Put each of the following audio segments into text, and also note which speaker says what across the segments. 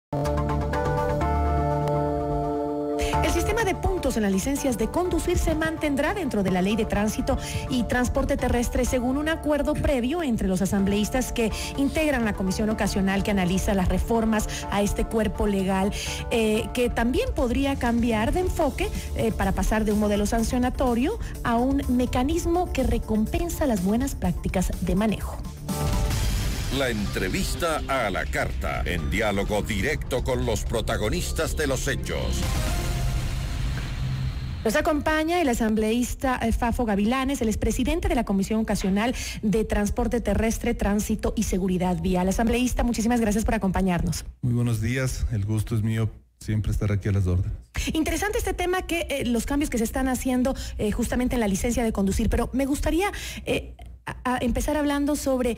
Speaker 1: El sistema de puntos en las licencias de conducir se mantendrá dentro de la Ley de Tránsito y Transporte Terrestre según un acuerdo previo entre los asambleístas que integran la comisión ocasional que analiza las reformas a este cuerpo legal, que también podría cambiar de enfoque para pasar de un modelo sancionatorio a un mecanismo que recompensa las buenas prácticas de manejo.
Speaker 2: La entrevista a la carta, en diálogo directo con los protagonistas de los hechos.
Speaker 1: Nos acompaña el asambleísta Fafo Gavilanes, el expresidente de la Comisión Ocasional de Transporte Terrestre, Tránsito y Seguridad Vial. Asambleísta, muchísimas gracias por acompañarnos.
Speaker 3: Muy buenos días, el gusto es mío siempre estar aquí a las órdenes.
Speaker 1: Interesante este tema, que los cambios que se están haciendo justamente en la licencia de conducir, pero me gustaría a empezar hablando sobre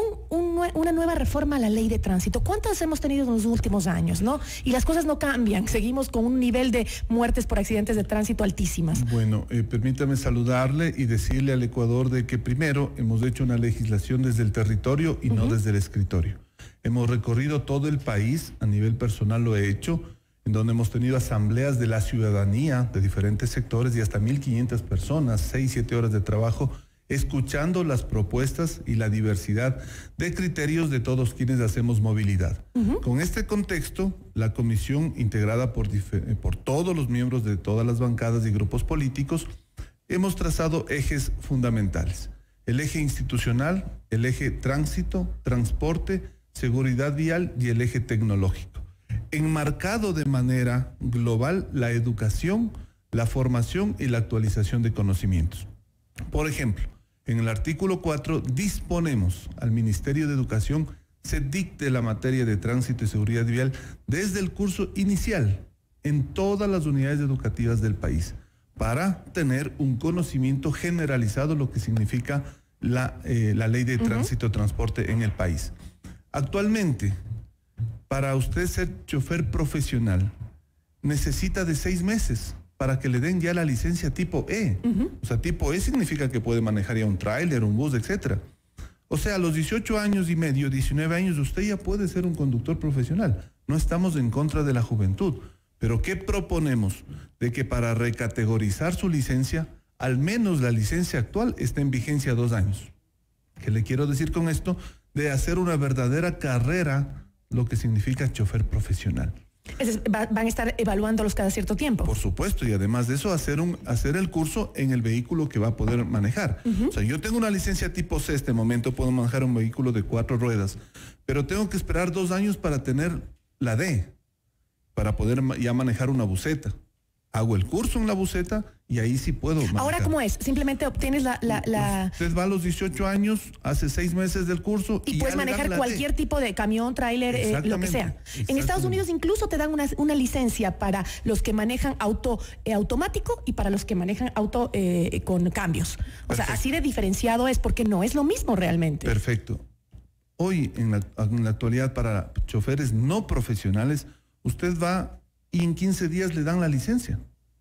Speaker 1: una nueva reforma a la ley de tránsito. ¿Cuántas hemos tenido en los últimos años, no? Y las cosas no cambian, seguimos con un nivel de muertes por accidentes de tránsito altísimas.
Speaker 3: Bueno, permítame saludarle y decirle al Ecuador de que primero hemos hecho una legislación desde el territorio y no desde el escritorio. Hemos recorrido todo el país, a nivel personal lo he hecho, en donde hemos tenido asambleas de la ciudadanía de diferentes sectores y hasta 1.500 personas, 6-7 horas de trabajo, escuchando las propuestas y la diversidad de criterios de todos quienes hacemos movilidad. Con este contexto, la comisión, integrada por todos los miembros de todas las bancadas y grupos políticos, hemos trazado ejes fundamentales. El eje institucional, el eje tránsito, transporte, seguridad vial y el eje tecnológico. Enmarcado de manera global la educación, la formación y la actualización de conocimientos. Por ejemplo, en el artículo 4 disponemos al Ministerio de Educación se dicte la materia de tránsito y seguridad vial desde el curso inicial en todas las unidades educativas del país para tener un conocimiento generalizado lo que significa la ley de tránsito y transporte en el país. Actualmente, para usted ser chofer profesional, necesita de 6 meses para que le den ya la licencia tipo E. O sea, tipo E significa que puede manejar ya un tráiler, un bus, etcétera. O sea, a los 18 años y medio, 19 años, usted ya puede ser un conductor profesional. No estamos en contra de la juventud. Pero ¿qué proponemos? De que para recategorizar su licencia, al menos la licencia actual esté en vigencia 2 años. ¿Qué le quiero decir con esto? De hacer una verdadera carrera, lo que significa chofer profesional.
Speaker 1: Van a estar evaluándolos cada cierto tiempo.
Speaker 3: Por supuesto, y además de eso hacer el curso en el vehículo que va a poder manejar. O sea, yo tengo una licencia tipo C, este momento puedo manejar un vehículo de 4 ruedas, pero tengo que esperar 2 años para tener la D, para poder ya manejar una buseta. Hago el curso en la buseta y ahí sí puedo manejar.
Speaker 1: Ahora, ¿cómo es? Simplemente obtienes
Speaker 3: Usted va a los 18 años, hace 6 meses del curso
Speaker 1: y puedes manejar cualquier tipo de camión, tráiler, lo que sea. En Estados Unidos incluso te dan una licencia para los que manejan auto automático y para los que manejan auto con cambios. O sea, así de diferenciado es, porque no es lo mismo realmente.
Speaker 3: Perfecto. Hoy, en la actualidad, para choferes no profesionales, usted va y en 15 días le dan la licencia.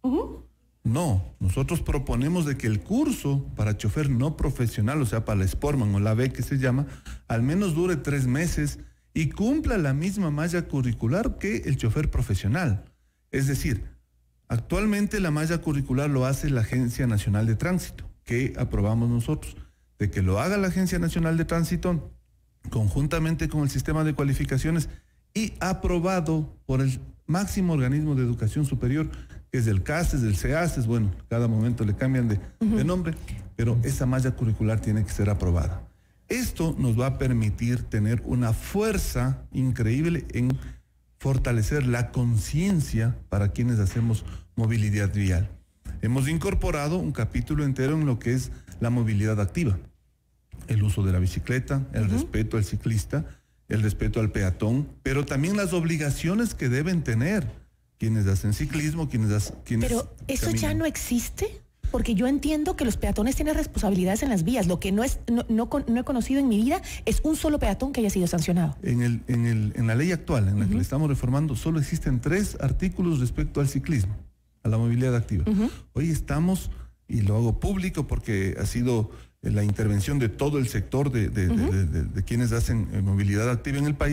Speaker 3: No, nosotros proponemos de que el curso para chofer no profesional, o sea, para la Sportman o la B que se llama, al menos dure 3 meses y cumpla la misma malla curricular que el chofer profesional. Es decir, actualmente la malla curricular lo hace la Agencia Nacional de Tránsito, que aprobamos nosotros, de que lo haga la Agencia Nacional de Tránsito conjuntamente con el sistema de cualificaciones y aprobado por el máximo organismo de educación superior, que es del CASES, del CEASES, bueno, cada momento le cambian de nombre, pero esa malla curricular tiene que ser aprobada. Esto nos va a permitir tener una fuerza increíble en fortalecer la conciencia para quienes hacemos movilidad vial. Hemos incorporado un capítulo entero en lo que es la movilidad activa, el uso de la bicicleta, el respeto al ciclista, el respeto al peatón, pero también las obligaciones que deben tener quienes hacen ciclismo, quienes
Speaker 1: Pero eso caminan. ¿Ya no existe? Porque yo entiendo que los peatones tienen responsabilidades en las vías. Lo que no he conocido en mi vida es un solo peatón que haya sido sancionado.
Speaker 3: En la ley actual, en la que le estamos reformando, solo existen 3 artículos respecto al ciclismo, a la movilidad activa. Hoy estamos, y lo hago público porque ha sido la intervención de todo el sector de quienes hacen movilidad activa en el país,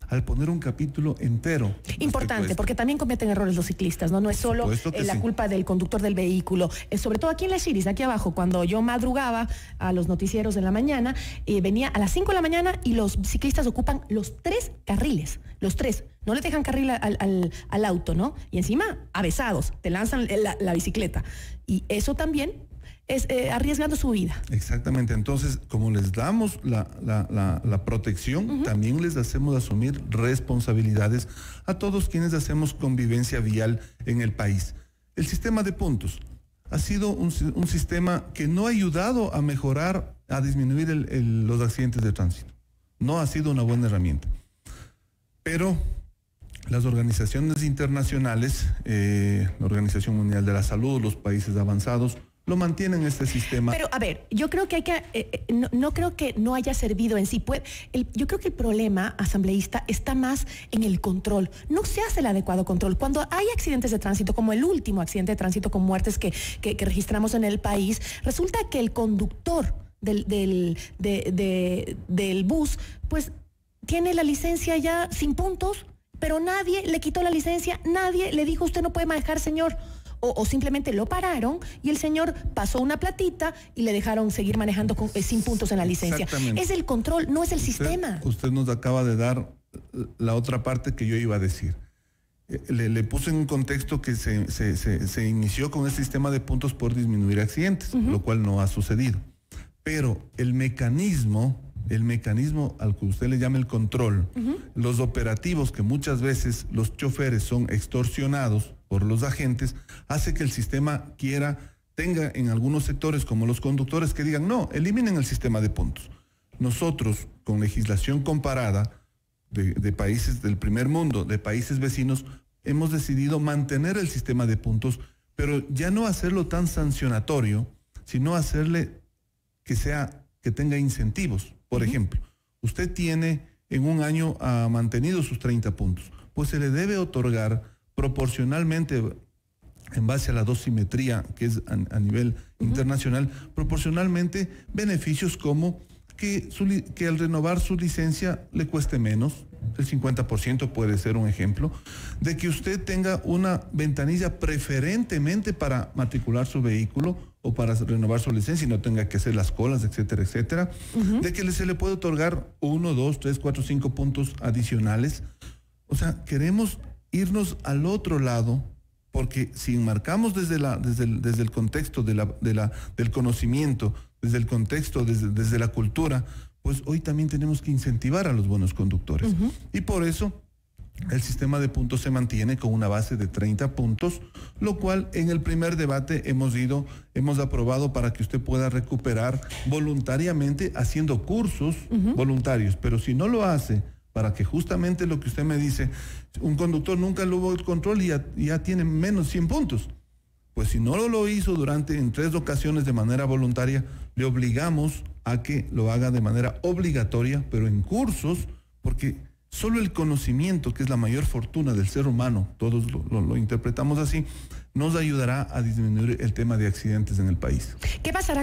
Speaker 3: al poner un capítulo entero.
Speaker 1: Importante, porque también cometen errores los ciclistas, ¿no? No es solo la culpa del conductor del vehículo. Sobre todo aquí en Las Chiris, aquí abajo, cuando yo madrugaba a los noticieros en la mañana, venía a las 5 de la mañana y los ciclistas ocupan los 3 carriles, los 3. No le dejan carril al auto, ¿no? Y encima, avesados, te lanzan la bicicleta. Y eso también es arriesgando su vida.
Speaker 3: Exactamente. Entonces, como les damos la protección, también les hacemos asumir responsabilidades a todos quienes hacemos convivencia vial en el país. El sistema de puntos ha sido un sistema que no ha ayudado a mejorar, a disminuir los accidentes de tránsito. No ha sido una buena herramienta. Pero las organizaciones internacionales, la Organización Mundial de la Salud, los países avanzados, lo mantienen este sistema.
Speaker 1: Pero, a ver, yo creo que hay que, no creo que no haya servido en sí. Yo creo que el problema, asambleísta, está más en el control. No se hace el adecuado control. Cuando hay accidentes de tránsito, como el último accidente de tránsito con muertes que registramos en el país, resulta que el conductor del bus, pues, tiene la licencia ya sin puntos, pero nadie le quitó la licencia, nadie le dijo, usted no puede manejar, señor. O simplemente lo pararon y el señor pasó una platita y le dejaron seguir manejando sin puntos en la licencia. Es el control, no es el sistema.
Speaker 3: Usted nos acaba de dar la otra parte que yo iba a decir. Le puse en un contexto que se inició con el sistema de puntos por disminuir accidentes, lo cual no ha sucedido. Pero el mecanismo al que usted le llama el control, los operativos que muchas veces los choferes son extorsionados por los agentes, hace que el sistema tenga en algunos sectores como los conductores que digan, no, eliminen el sistema de puntos. Nosotros, con legislación comparada de países del primer mundo, de países vecinos, hemos decidido mantener el sistema de puntos, pero ya no hacerlo tan sancionatorio, sino hacerle que tenga incentivos. Por ejemplo, usted tiene en un año mantenido sus 30 puntos, pues se le debe otorgar proporcionalmente, en base a la dosimetría que es a nivel internacional, proporcionalmente beneficios como que al renovar su licencia le cueste menos, el 50% puede ser un ejemplo, de que usted tenga una ventanilla preferentemente para matricular su vehículo o para renovar su licencia y no tenga que hacer las colas, etcétera, etcétera, de que se le puede otorgar 1, 2, 3, 4, 5 puntos adicionales. O sea, queremos irnos al otro lado, porque si enmarcamos desde el contexto del conocimiento, desde el contexto, desde la cultura, pues hoy también tenemos que incentivar a los buenos conductores. Y por eso el sistema de puntos se mantiene con una base de 30 puntos, lo cual en el primer debate hemos aprobado para que usted pueda recuperar voluntariamente haciendo cursos voluntarios, pero si no lo hace, para que justamente lo que usted me dice, un conductor nunca hubo el control y ya tiene menos 100 puntos. Pues si no lo hizo en 3 ocasiones de manera voluntaria, le obligamos a que lo haga de manera obligatoria, pero en cursos, porque solo el conocimiento, que es la mayor fortuna del ser humano, todos lo interpretamos así, nos ayudará a disminuir el tema de accidentes en el país.
Speaker 1: ¿Qué pasará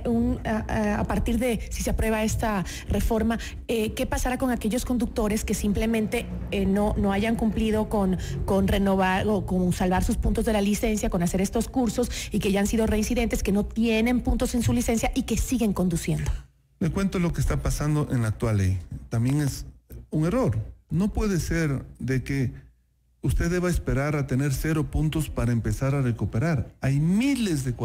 Speaker 1: a partir de, si se aprueba esta reforma, qué pasará con aquellos conductores que simplemente no hayan cumplido con renovar o con salvar sus puntos de la licencia, con hacer estos cursos y que ya han sido reincidentes, que no tienen puntos en su licencia y que siguen conduciendo?
Speaker 3: Le cuento lo que está pasando en la actual ley. También es un error. No puede ser de que usted deba esperar a tener 0 puntos para empezar a recuperar. Hay miles de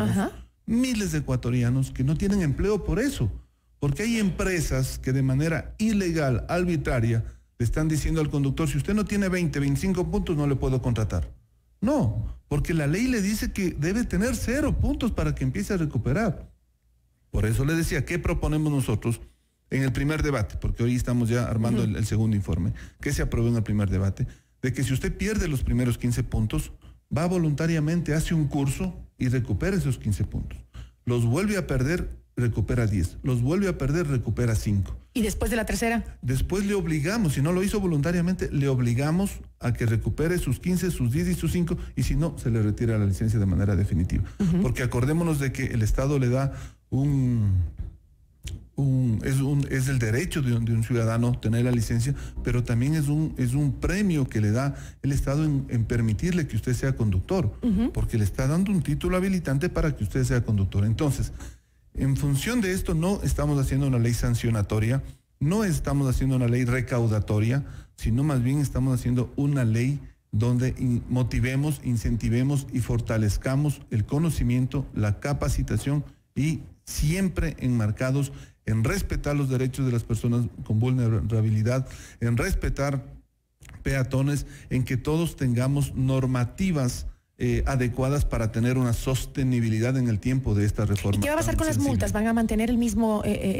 Speaker 3: ecuatorianos que no tienen empleo por eso, porque hay empresas que de manera ilegal, arbitraria, le están diciendo al conductor, si usted no tiene 20, 25 puntos, no le puedo contratar. No, porque la ley le dice que debe tener 0 puntos para que empiece a recuperar. Por eso le decía, ¿qué proponemos nosotros en el primer debate? Porque hoy estamos ya armando el segundo informe. ¿Qué se aprobó en el primer debate? De que si usted pierde los primeros 15 puntos, va voluntariamente, hace un curso y recupera esos 15 puntos. Los vuelve a perder, recupera 10. Los vuelve a perder, recupera 5.
Speaker 1: ¿Y después de la tercera?
Speaker 3: Después le obligamos, si no lo hizo voluntariamente, le obligamos a que recupere sus 15, sus 10 y sus 5, y si no, se le retira la licencia de manera definitiva. Porque acordémonos de que el Estado le da es el derecho de un ciudadano tener la licencia, pero también es un premio que le da el Estado en permitirle que usted sea conductor, porque le está dando un título habilitante para que usted sea conductor. Entonces, en función de esto, no estamos haciendo una ley sancionatoria, no estamos haciendo una ley recaudatoria, sino más bien estamos haciendo una ley donde motivemos, incentivemos y fortalezcamos el conocimiento, la capacitación y siempre enmarcados en respetar los derechos de las personas con vulnerabilidad, en respetar peatones, en que todos tengamos normativas adecuadas para tener una sostenibilidad en el tiempo de esta reforma.
Speaker 1: ¿Y qué va a pasar con las multas? ¿Van a mantener el mismo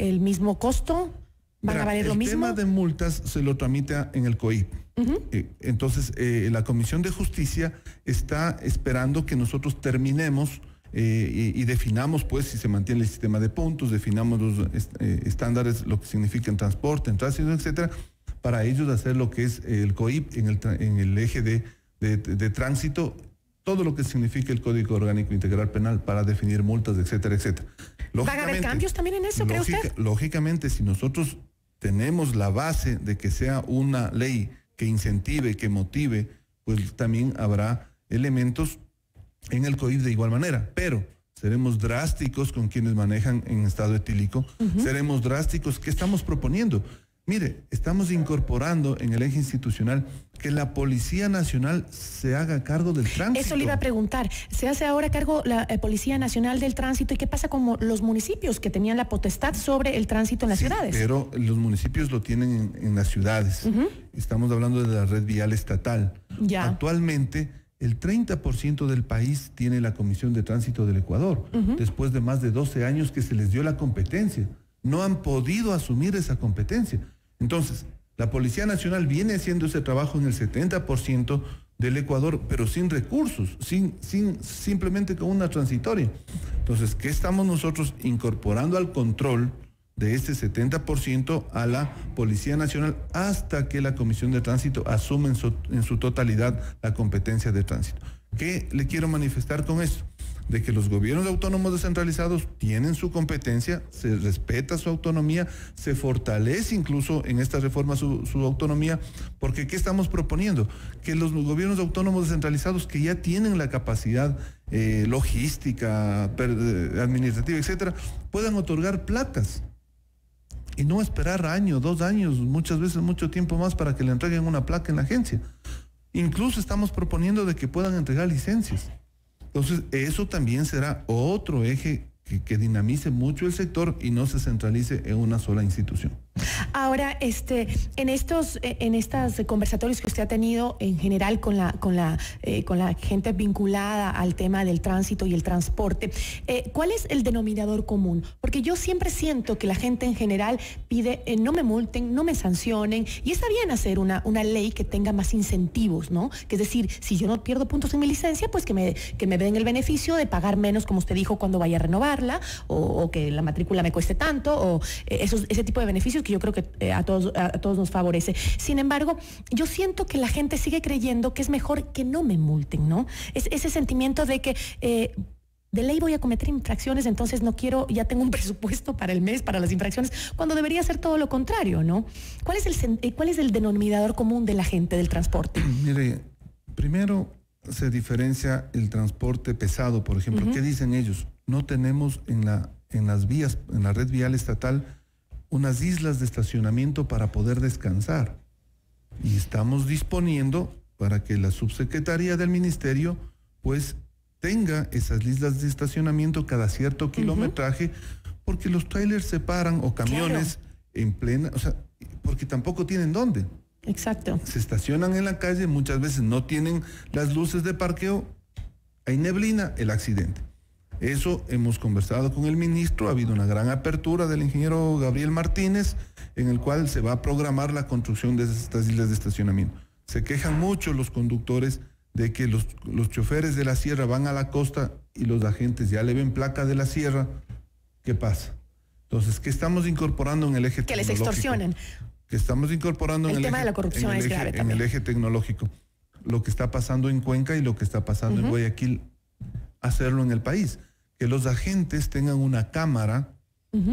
Speaker 1: costo? ¿Van a valer lo mismo?
Speaker 3: El tema de multas se lo tramita en el COIP. Entonces, la Comisión de Justicia está esperando que nosotros terminemos y definamos, pues, si se mantiene el sistema de puntos, definamos los estándares, lo que significa en transporte, en tránsito, etcétera, para ellos hacer lo que es el COIP en el eje de tránsito, todo lo que significa el Código Orgánico Integral Penal para definir multas, etcétera, etcétera.
Speaker 1: ¿Van a haber cambios también en eso, cree usted?
Speaker 3: Lógicamente, si nosotros tenemos la base de que sea una ley que incentive, que motive, pues también habrá elementos en el COIP de igual manera, pero seremos drásticos con quienes manejan en estado etílico, seremos drásticos. ¿Qué estamos proponiendo? Mire, estamos incorporando en el eje institucional que la Policía Nacional se haga cargo del tránsito.
Speaker 1: Eso le iba a preguntar. Se hace ahora cargo la Policía Nacional del Tránsito. ¿Y qué pasa con los municipios que tenían la potestad sobre el tránsito en las ciudades?
Speaker 3: Pero los municipios lo tienen en las ciudades. Estamos hablando de la red vial estatal.
Speaker 1: Ya.
Speaker 3: Actualmente, el 30% del país tiene la Comisión de Tránsito del Ecuador, después de más de 12 años que se les dio la competencia. No han podido asumir esa competencia. Entonces, la Policía Nacional viene haciendo ese trabajo en el 70% del Ecuador, pero sin recursos, simplemente con una transitoria. Entonces, ¿qué estamos nosotros incorporando al control de este 70% a la Policía Nacional hasta que la Comisión de Tránsito asume en su totalidad la competencia de tránsito? ¿Qué le quiero manifestar con esto? De que los gobiernos autónomos descentralizados tienen su competencia, se respeta su autonomía, se fortalece incluso en esta reforma su autonomía, porque ¿qué estamos proponiendo? Que los gobiernos autónomos descentralizados que ya tienen la capacidad logística, administrativa, etcétera, puedan otorgar placas y no esperar año, 2 años, muchas veces mucho tiempo más para que le entreguen una placa en la agencia. Incluso estamos proponiendo de que puedan entregar licencias. Entonces, eso también será otro eje que dinamice mucho el sector y no se centralice en una sola institución.
Speaker 1: Ahora, en estos conversatorios que usted ha tenido en general con la gente vinculada al tema del tránsito y el transporte, ¿cuál es el denominador común? Porque yo siempre siento que la gente en general pide no me multen, no me sancionen, y está bien hacer una ley que tenga más incentivos, ¿no? Que es decir, si yo no pierdo puntos en mi licencia, pues que me den el beneficio de pagar menos, como usted dijo, cuando vaya a renovarla, o que la matrícula me cueste tanto, o ese tipo de beneficios que yo creo que a todos nos favorece. Sin embargo, yo siento que la gente sigue creyendo que es mejor que no me multen, ¿no? Es ese sentimiento de que de ley voy a cometer infracciones, entonces no quiero, ya tengo un presupuesto para el mes, para las infracciones, cuando debería ser todo lo contrario, ¿no? ¿Cuál es el denominador común de la gente del transporte?
Speaker 3: Mire, primero se diferencia el transporte pesado, por ejemplo. ¿Qué dicen ellos? No tenemos en las vías, en la red vial estatal, unas islas de estacionamiento para poder descansar. Y estamos disponiendo para que la subsecretaría del ministerio pues tenga esas islas de estacionamiento cada cierto kilometraje, porque los trailers se paran o camiones en plena, o sea, porque tampoco tienen dónde.
Speaker 1: Exacto.
Speaker 3: Se estacionan en la calle, muchas veces no tienen las luces de parqueo, hay neblina, el accidente. Eso hemos conversado con el ministro, ha habido una gran apertura del ingeniero Gabriel Martínez, en el cual se va a programar la construcción de estas islas de estacionamiento. Se quejan mucho los conductores de que los choferes de la sierra van a la costa y los agentes ya le ven placa de la sierra. ¿Qué pasa? Entonces, ¿qué estamos incorporando en el eje tecnológico?
Speaker 1: Que les extorsionen.
Speaker 3: Que estamos incorporando
Speaker 1: el tema de la corrupción es grave también.
Speaker 3: En el eje tecnológico. Lo que está pasando en Cuenca y lo que está pasando en Guayaquil, hacerlo en el país. Que los agentes tengan una cámara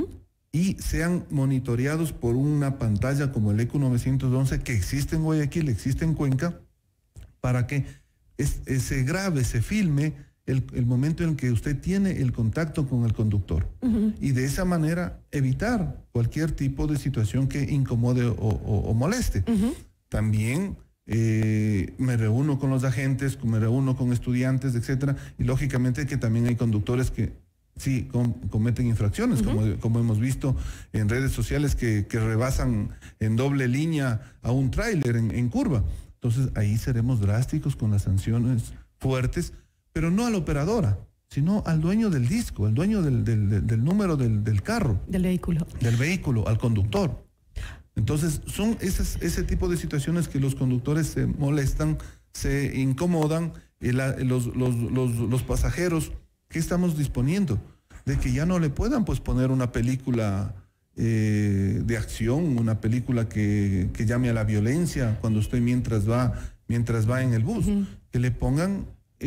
Speaker 3: y sean monitoreados por una pantalla como el ECU 911 que existe en Guayaquil, existe en Cuenca, para que se grabe, se filme el momento en que usted tiene el contacto con el conductor. Y de esa manera evitar cualquier tipo de situación que incomode o moleste. También me reúno con los agentes, me reúno con estudiantes, etcétera, y lógicamente que también hay conductores que sí cometen infracciones, como hemos visto en redes sociales que rebasan en doble línea a un tráiler en curva. Entonces ahí seremos drásticos con las sanciones fuertes, pero no a la operadora, sino al dueño del disco, al dueño del número del carro.
Speaker 1: Del vehículo. Del
Speaker 3: vehículo, al conductor. Entonces son ese tipo de situaciones que los conductores se molestan, se incomodan, los pasajeros. ¿Qué estamos disponiendo? De que ya no le puedan pues poner una película de acción, una película que llame a la violencia cuando usted mientras va en el bus. Que le pongan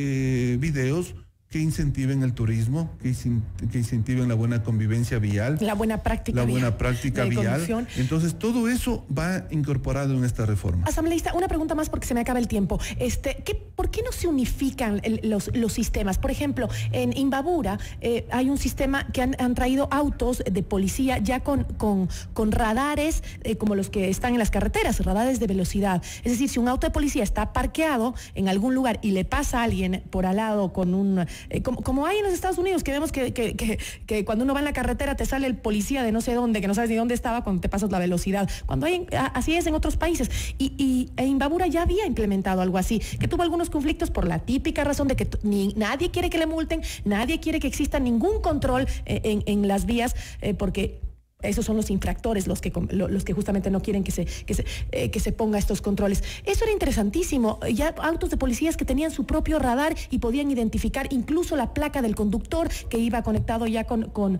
Speaker 3: videos que incentiven el turismo, que incentiven la buena convivencia vial.
Speaker 1: La buena práctica
Speaker 3: vial. Entonces, todo eso va incorporado en esta reforma.
Speaker 1: Asambleísta, una pregunta más porque se me acaba el tiempo. ¿Por qué no se unifican los sistemas? Por ejemplo, en Imbabura hay un sistema que han traído autos de policía ya con radares como los que están en las carreteras, radares de velocidad. Es decir, si un auto de policía está parqueado en algún lugar y le pasa a alguien por al lado con un... Como hay en los Estados Unidos, que vemos que cuando uno va en la carretera te sale el policía de no sé dónde, que no sabes ni dónde estaba cuando te pasas la velocidad. Así es en otros países. Y Imbabura ya había implementado algo así, que tuvo algunos conflictos por la típica razón de que nadie quiere que le multen, nadie quiere que exista ningún control en las vías, porque... esos son los infractores los que justamente no quieren que se ponga estos controles. Eso era interesantísimo. Ya autos de policías que tenían su propio radar y podían identificar incluso la placa del conductor que iba conectado ya con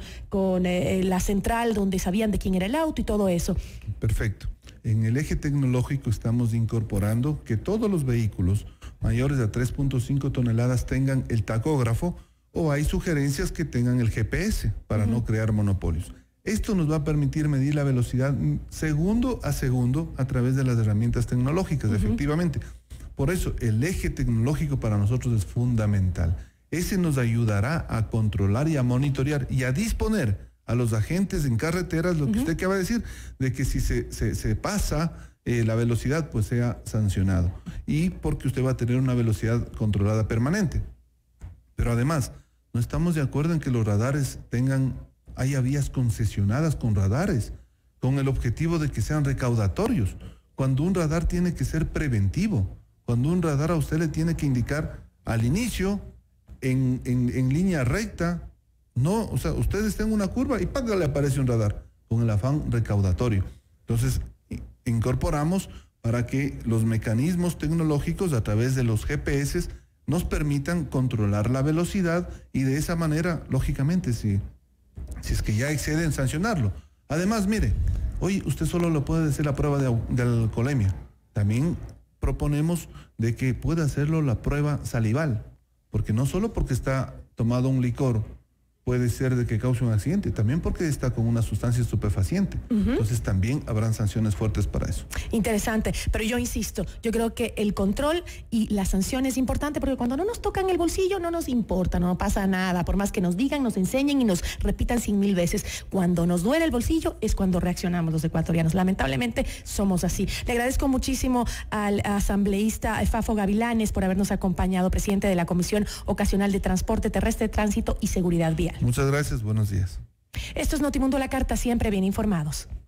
Speaker 1: la central donde sabían de quién era el auto y todo eso.
Speaker 3: Perfecto. En el eje tecnológico estamos incorporando que todos los vehículos mayores a 3.5 toneladas tengan el tacógrafo, o hay sugerencias que tengan el GPS para no crear monopolios. Esto nos va a permitir medir la velocidad segundo a segundo a través de las herramientas tecnológicas, efectivamente. Por eso, el eje tecnológico para nosotros es fundamental. Ese nos ayudará a controlar y a monitorear y a disponer a los agentes en carreteras, lo que usted acaba de decir, de que si se pasa la velocidad, pues sea sancionado. Y porque usted va a tener una velocidad controlada permanente. Pero además, no estamos de acuerdo en que los radares haya vías concesionadas con radares, con el objetivo de que sean recaudatorios, cuando un radar tiene que ser preventivo, cuando un radar a usted le tiene que indicar al inicio, en línea recta, no, o sea, usted está en una curva y ¡pac! Le aparece un radar, con el afán recaudatorio. Entonces, incorporamos para que los mecanismos tecnológicos a través de los GPS nos permitan controlar la velocidad y de esa manera, lógicamente, si es que ya exceden, sancionarlo. Además, mire, hoy usted solo lo puede hacer la prueba de alcoholemia. También proponemos de que pueda hacerlo la prueba salival, porque no solo porque está tomado un licor puede ser de que cause un accidente, también porque está con una sustancia estupefaciente. Entonces también habrán sanciones fuertes para eso.
Speaker 1: Interesante, pero yo insisto, yo creo que el control y la sanción es importante, porque cuando no nos tocan el bolsillo no nos importa, no pasa nada, por más que nos digan, nos enseñen y nos repitan 100,000 veces. Cuando nos duele el bolsillo es cuando reaccionamos los ecuatorianos. Lamentablemente somos así. Le agradezco muchísimo al asambleísta Fafo Gavilanes por habernos acompañado, presidente de la Comisión Ocasional de Transporte Terrestre, Tránsito y Seguridad Vial.
Speaker 3: Muchas gracias, buenos días.
Speaker 1: Esto es Notimundo La Carta, siempre bien informados.